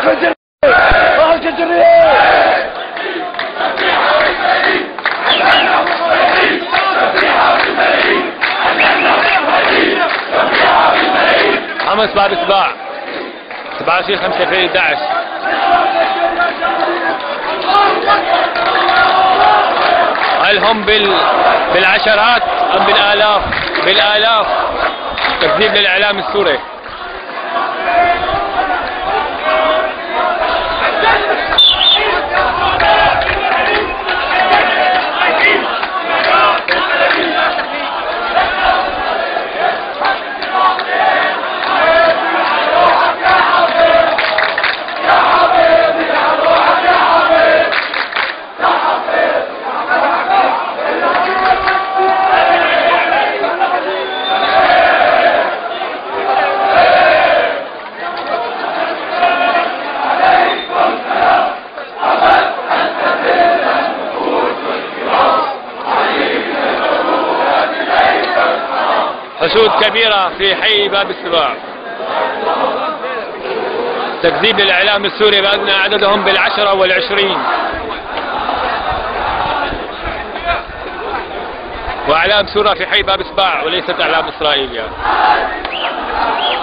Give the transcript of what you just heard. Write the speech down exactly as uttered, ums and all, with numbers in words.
خمس بعد سباع سبعة وعشرين خمسة في أحد عشر. هل هم بال... بالعشرات أم بالآلاف؟ بالآلاف. تكذيب للإعلام السوري. حشود كبيرة في حي باب السباع. تكذيب للإعلام السوري بأن عددهم بالعشرة والعشرين. وأعلام سورة في حي باب السباع وليست أعلام إسرائيل يعني.